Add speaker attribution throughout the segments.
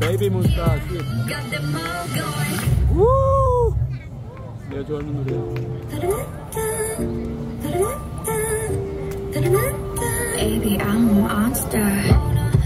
Speaker 1: 베이비 몬스타 슛. 우! 내가 좋아하는 노래야.
Speaker 2: Baby, I'm a monster.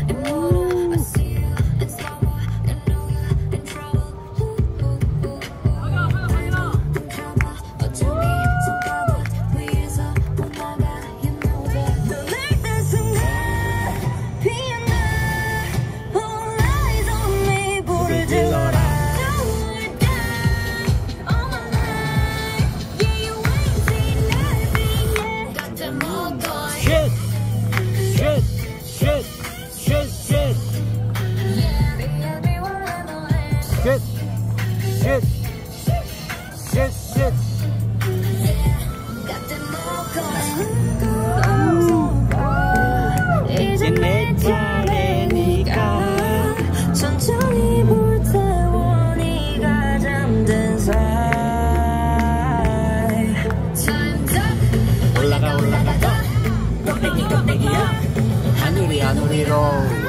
Speaker 3: 이제 내 차례니까 천천히 불태워 네가 잠든 사이.
Speaker 1: 올라가 올라가 꼭대기야 하늘이 하늘이로